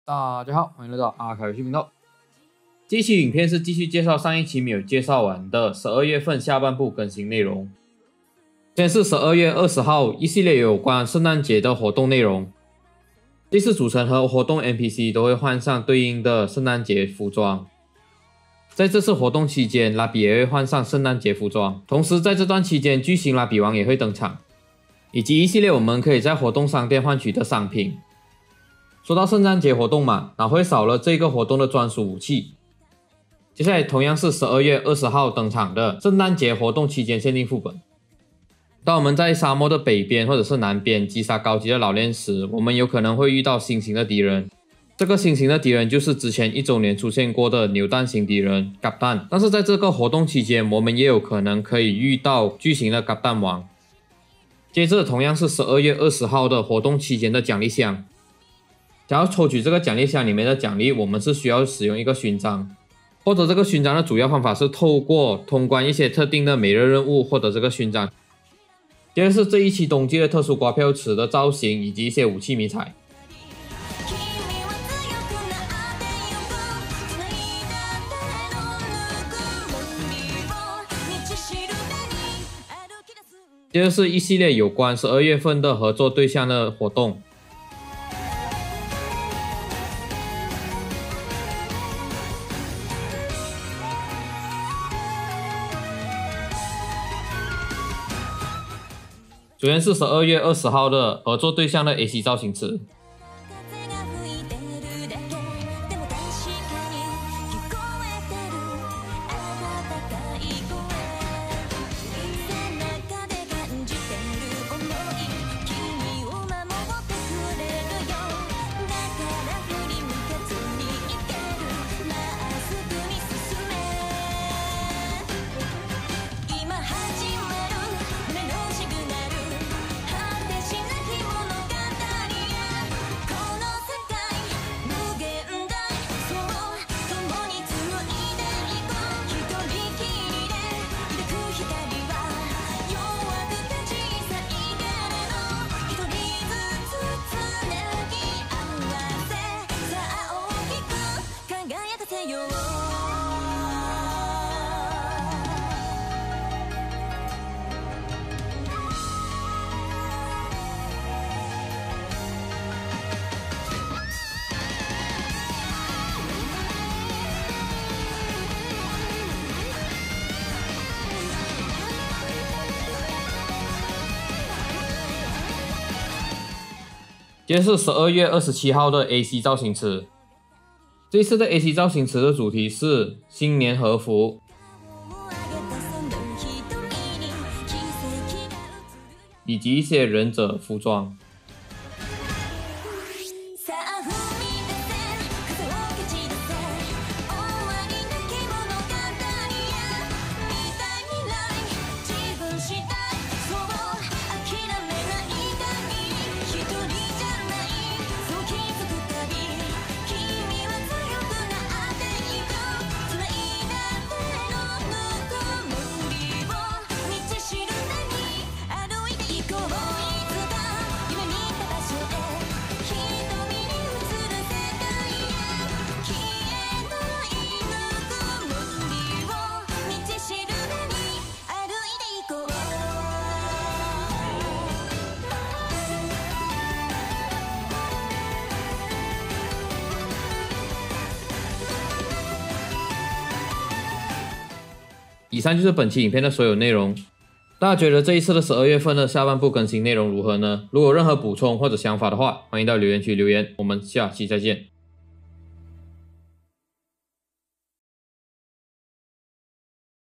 大家好，欢迎来到阿凯游戏频道。这期影片是继续介绍上一期没有介绍完的12月份下半部更新内容。先是12月20号一系列有关圣诞节的活动内容。这次组成和活动 NPC 都会换上对应的圣诞节服装。在这次活动期间，拉比也会换上圣诞节服装，同时在这段期间巨型拉比王也会登场，以及一系列我们可以在活动商店换取的商品。说到圣诞节活动嘛，哪会少了这个活动的专属武器？接下来同样是12月20号登场的圣诞节活动期间限定副本。当我们在沙漠的北边或者是南边击杀高级的老练时，我们有可能会遇到新型的敌人。这个新型的敌人就是之前1周年出现过的扭蛋型敌人嘎蛋，但是在这个活动期间，我们也有可能可以遇到巨型的嘎蛋王。接着同样是12月20号的活动期间的奖励箱。想要抽取这个奖励箱里面的奖励，我们是需要使用一个勋章，获得这个勋章的主要方法是透过通关一些特定的每日任务获得这个勋章。接着是这一期冬季的特殊刮票池的造型以及一些武器迷彩。接着是一系列有关12月份的合作对象的活动。首先是12月20号的合作对象的 AC 造型池。接着是12月27号的 AC 造型池。这一次的 AC 造型池的主题是新年和服，以及一些忍者服装。以上就是本期影片的所有内容。大家觉得这一次的12月份的下半部更新内容如何呢？如果有任何补充或者想法的话，欢迎到留言区留言。我们下期再见。